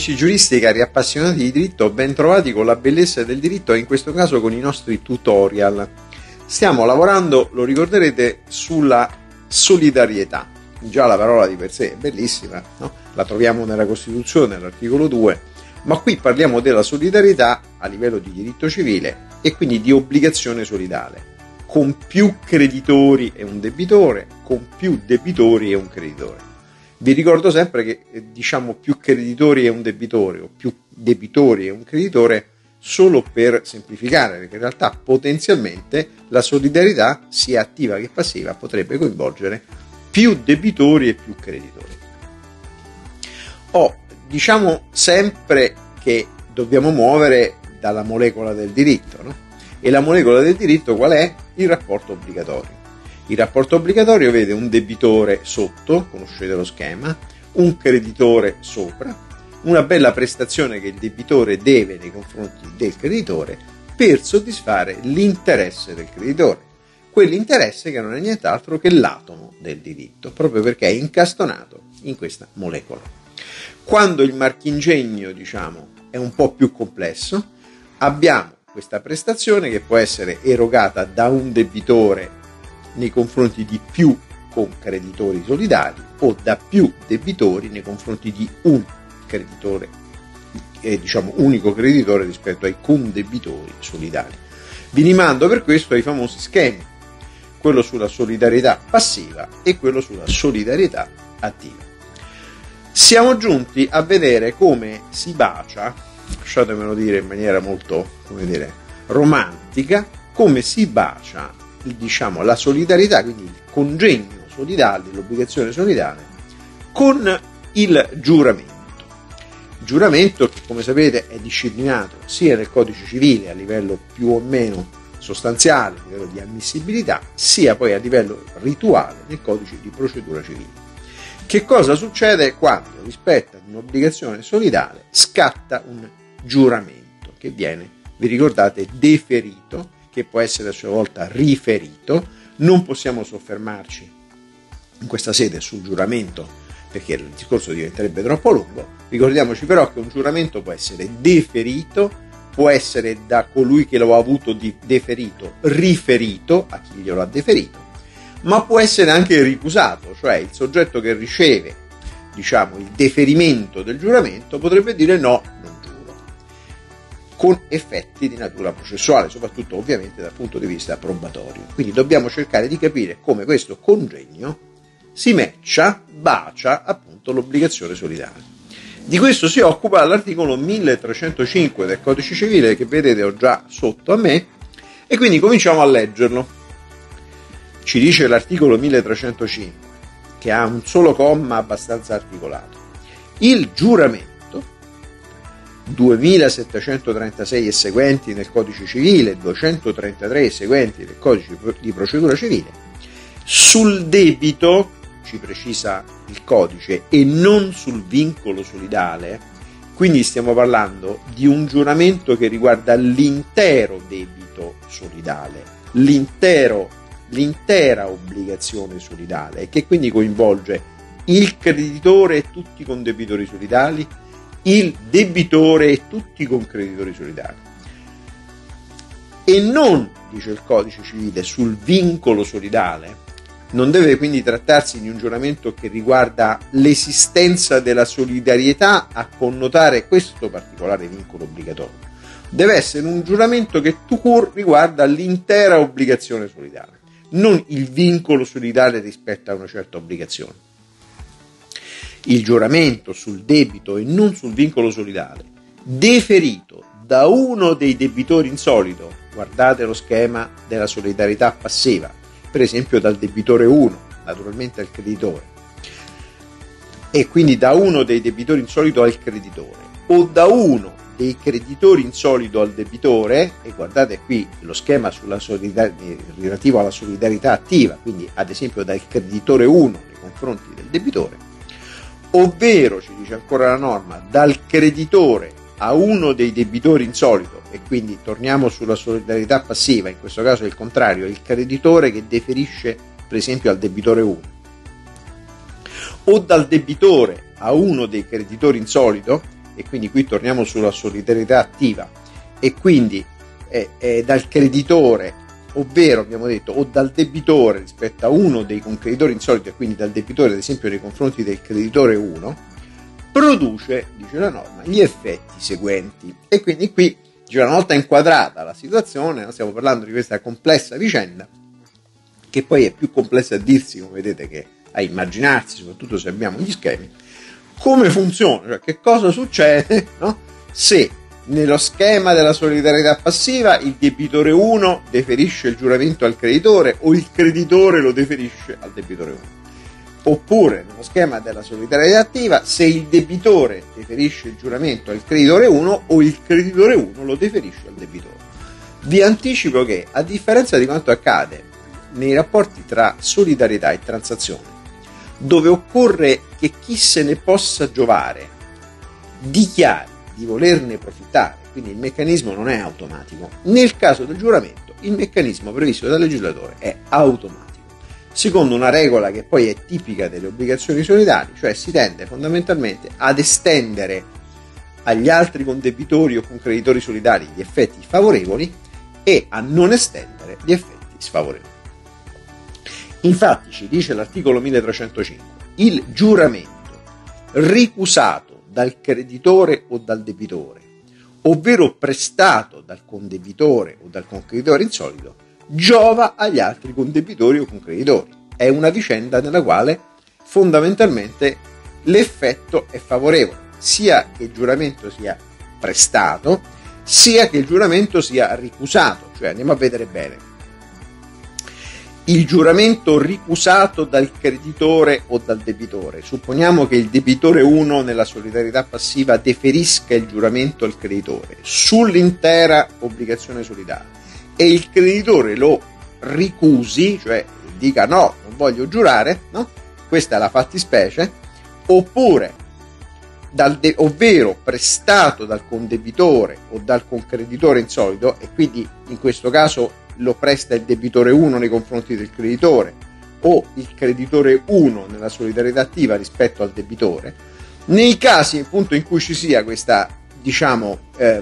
amici giuristi e cari appassionati di diritto, ben trovati con la bellezza del diritto e in questo caso con i nostri tutorial. Stiamo lavorando, lo ricorderete, sulla solidarietà. Già la parola di per sé è bellissima, no? La troviamo nella Costituzione, nell'articolo 2, ma qui parliamo della solidarietà a livello di diritto civile e quindi di obbligazione solidale, con più creditori e un debitore, con più debitori e un creditore. Vi ricordo sempre che diciamo più creditori e un debitore o più debitori e un creditore solo per semplificare, perché in realtà potenzialmente la solidarietà, sia attiva che passiva, potrebbe coinvolgere più debitori e più creditori. Diciamo sempre che dobbiamo muovere dalla molecola del diritto, no? E la molecola del diritto qual è? Il rapporto obbligatorio. Il rapporto obbligatorio vede un debitore sotto, conoscete lo schema, un creditore sopra, una bella prestazione che il debitore deve nei confronti del creditore per soddisfare l'interesse del creditore, quell'interesse che non è nient'altro che l'atomo del diritto, proprio perché è incastonato in questa molecola. Quando il marchingegno, diciamo, è un po' più complesso, abbiamo questa prestazione che può essere erogata da un debitore nei confronti di più concreditori solidali o da più debitori nei confronti di un creditore, diciamo unico creditore rispetto ai condebitori solidali. Vi rimando per questo ai famosi schemi, quello sulla solidarietà passiva e quello sulla solidarietà attiva. Siamo giunti a vedere come si bacia, lasciatemelo dire in maniera molto, romantica, come si bacia diciamo la solidarietà, quindi il congegno solidale, l'obbligazione solidale, con il giuramento. Il giuramento, che come sapete è disciplinato sia nel codice civile a livello più o meno sostanziale, a livello di ammissibilità, sia poi a livello rituale nel codice di procedura civile. Che cosa succede quando rispetto ad un'obbligazione solidale scatta un giuramento che viene, vi ricordate, deferito, che può essere a sua volta riferito? Non possiamo soffermarci in questa sede sul giuramento perché il discorso diventerebbe troppo lungo. Ricordiamoci però che un giuramento può essere deferito, può essere da colui che lo ha avuto deferito riferito a chi glielo ha deferito, ma può essere anche ricusato, cioè il soggetto che riceve, diciamo, il deferimento del giuramento potrebbe dire no, non giuro, con effetti di natura processuale, soprattutto ovviamente dal punto di vista probatorio. Quindi dobbiamo cercare di capire come questo congegno si bacia appunto l'obbligazione solidale. Di questo si occupa l'articolo 1305 del Codice Civile, che vedete ho già sotto a me, e quindi cominciamo a leggerlo. Ci dice l'articolo 1305, che ha un solo comma abbastanza articolato. Il giuramento 2736 e seguenti nel Codice Civile, 233 e seguenti nel Codice di Procedura Civile, sul debito, ci precisa il codice, e non sul vincolo solidale, quindi stiamo parlando di un giuramento che riguarda l'intero debito solidale, l'intera obbligazione solidale, e che quindi coinvolge il creditore e tutti i condebitori solidali, il debitore e tutti i concreditori solidali, e non, dice il codice civile, sul vincolo solidale. Non deve quindi trattarsi di un giuramento che riguarda l'esistenza della solidarietà a connotare questo particolare vincolo obbligatorio. Deve essere un giuramento che tout court riguarda l'intera obbligazione solidale, non il vincolo solidale rispetto a una certa obbligazione. Il giuramento sul debito e non sul vincolo solidale, deferito da uno dei debitori insolito, guardate lo schema della solidarietà passiva, per esempio dal debitore 1, naturalmente al creditore, e quindi da uno dei debitori insolito al creditore, o da uno dei creditori insolito al debitore, e guardate qui lo schema sulla relativo alla solidarietà attiva, quindi ad esempio dal creditore 1 nei confronti del debitore, ovvero, ci dice ancora la norma, dal creditore a uno dei debitori insolito, e quindi torniamo sulla solidarietà passiva, in questo caso è il contrario, il creditore che deferisce per esempio al debitore 1, o dal debitore a uno dei creditori insolito, e quindi qui torniamo sulla solidarietà attiva, e quindi dal creditore, ovvero abbiamo detto, o dal debitore rispetto a uno dei concreditori insoliti, e quindi dal debitore ad esempio nei confronti del creditore 1, produce, dice la norma, gli effetti seguenti. E quindi qui, una volta inquadrata la situazione, stiamo parlando di questa complessa vicenda, che poi è più complessa a dirsi, come vedete, che a immaginarsi, soprattutto se abbiamo gli schemi. Come funziona? Cioè, che cosa succede, no? Se nello schema della solidarietà passiva il debitore 1 deferisce il giuramento al creditore o il creditore lo deferisce al debitore 1. Oppure nello schema della solidarietà attiva, se il debitore deferisce il giuramento al creditore 1 o il creditore 1 lo deferisce al debitore. Vi anticipo che, a differenza di quanto accade nei rapporti tra solidarietà e transazione, dove occorre che chi se ne possa giovare dichiari di volerne profittare, quindi il meccanismo non è automatico, nel caso del giuramento il meccanismo previsto dal legislatore è automatico, secondo una regola che poi è tipica delle obbligazioni solidali, cioè si tende fondamentalmente ad estendere agli altri condebitori o concreditori solidali gli effetti favorevoli e a non estendere gli effetti sfavorevoli. Infatti ci dice l'articolo 1305, il giuramento ricusato dal creditore o dal debitore, ovvero prestato dal condebitore o dal concreditore insolito, giova agli altri condebitori o concreditori. È una vicenda nella quale fondamentalmente l'effetto è favorevole, sia che il giuramento sia prestato, sia che il giuramento sia ricusato. Cioè, andiamo a vedere bene. Il giuramento ricusato dal creditore o dal debitore. Supponiamo che il debitore 1 nella solidarietà passiva deferisca il giuramento al creditore sull'intera obbligazione solidale e il creditore lo ricusi, cioè dica no, non voglio giurare, no? Questa è la fattispecie. Oppure ovvero prestato dal condebitore o dal concreditore insolito, e quindi in questo caso lo presta il debitore 1 nei confronti del creditore o il creditore 1 nella solidarietà attiva rispetto al debitore, nei casi appunto in cui ci sia questa, diciamo,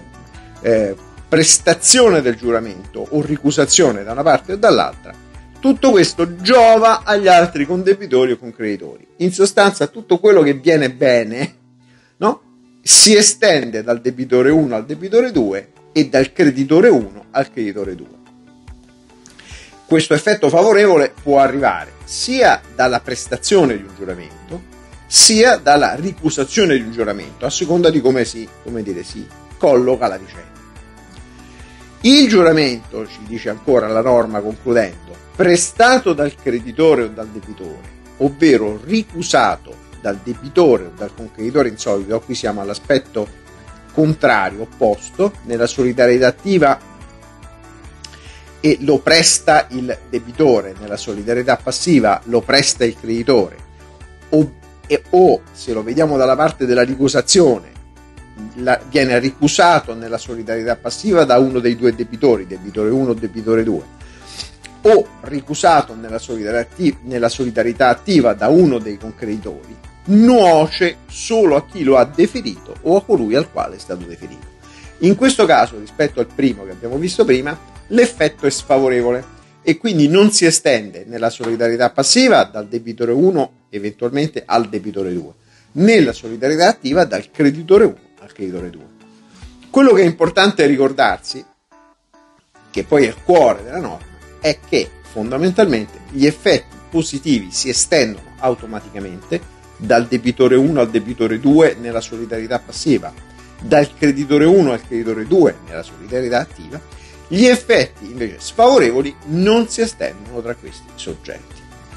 prestazione del giuramento o ricusazione da una parte o dall'altra, tutto questo giova agli altri condebitori o concreditori. In sostanza tutto quello che viene bene, no? Si estende dal debitore 1 al debitore 2 e dal creditore 1 al creditore 2. Questo effetto favorevole può arrivare sia dalla prestazione di un giuramento, sia dalla ricusazione di un giuramento, a seconda di come si colloca la vicenda. Il giuramento, ci dice ancora la norma concludendo, prestato dal creditore o dal debitore, ovvero ricusato dal debitore o dal concreditore insolito, qui siamo all'aspetto contrario, opposto, nella solidarietà attiva e lo presta il debitore, nella solidarietà passiva lo presta il creditore, o se lo vediamo dalla parte della ricusazione, viene ricusato nella solidarietà passiva da uno dei due debitori, debitore 1 o debitore 2, o ricusato nella solidarietà attiva da uno dei concreditori, nuoce solo a chi lo ha deferito o a colui al quale è stato deferito. In questo caso, rispetto al primo che abbiamo visto prima, l'effetto è sfavorevole e quindi non si estende nella solidarietà passiva dal debitore 1 eventualmente al debitore 2, nella solidarietà attiva dal creditore 1 al creditore 2. Quello che è importante ricordarsi, che poi è il cuore della norma, è che fondamentalmente gli effetti positivi si estendono automaticamente dal debitore 1 al debitore 2 nella solidarietà passiva, dal creditore 1 al creditore 2 nella solidarietà attiva. Gli effetti invece sfavorevoli non si estendono tra questi soggetti.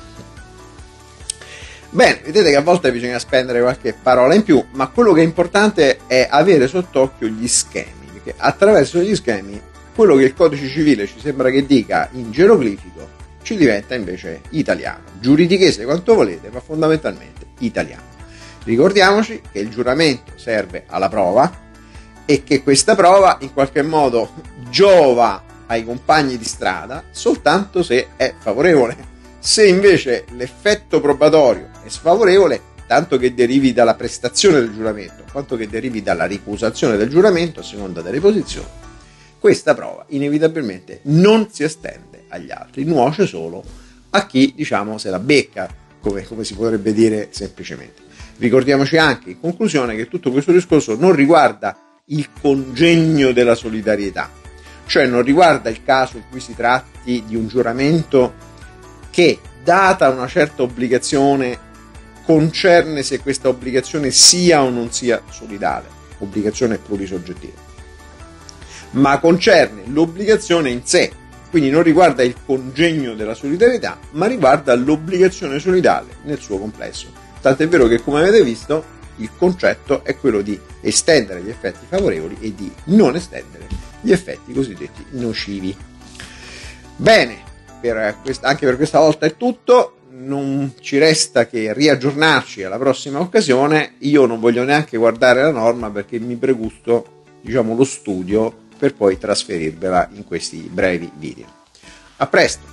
Bene, vedete che a volte bisogna spendere qualche parola in più, ma quello che è importante è avere sott'occhio gli schemi, perché attraverso gli schemi quello che il codice civile ci sembra che dica in geroglifico ci diventa invece italiano, giuridichese quanto volete, ma fondamentalmente italiano. Ricordiamoci che il giuramento serve alla prova e che questa prova in qualche modo giova ai compagni di strada soltanto se è favorevole. Se invece l'effetto probatorio è sfavorevole, tanto che derivi dalla prestazione del giuramento quanto che derivi dalla ricusazione del giuramento, a seconda delle posizioni, questa prova inevitabilmente non si estende agli altri, nuoce solo a chi, diciamo, se la becca, come si potrebbe dire semplicemente. Ricordiamoci anche in conclusione che tutto questo discorso non riguarda il congegno della solidarietà, cioè non riguarda il caso in cui si tratti di un giuramento che, data una certa obbligazione, concerne se questa obbligazione sia o non sia solidale, obbligazione plurisoggettiva, ma concerne l'obbligazione in sé, quindi non riguarda il congegno della solidarietà, ma riguarda l'obbligazione solidale nel suo complesso. Tant'è vero che, come avete visto, il concetto è quello di estendere gli effetti favorevoli e di non estendere gli effetti cosiddetti nocivi. Bene, anche per questa volta è tutto. Non ci resta che riaggiornarci alla prossima occasione. Io non voglio neanche guardare la norma perché mi pregusto, diciamo, lo studio per poi trasferirvela in questi brevi video. A presto!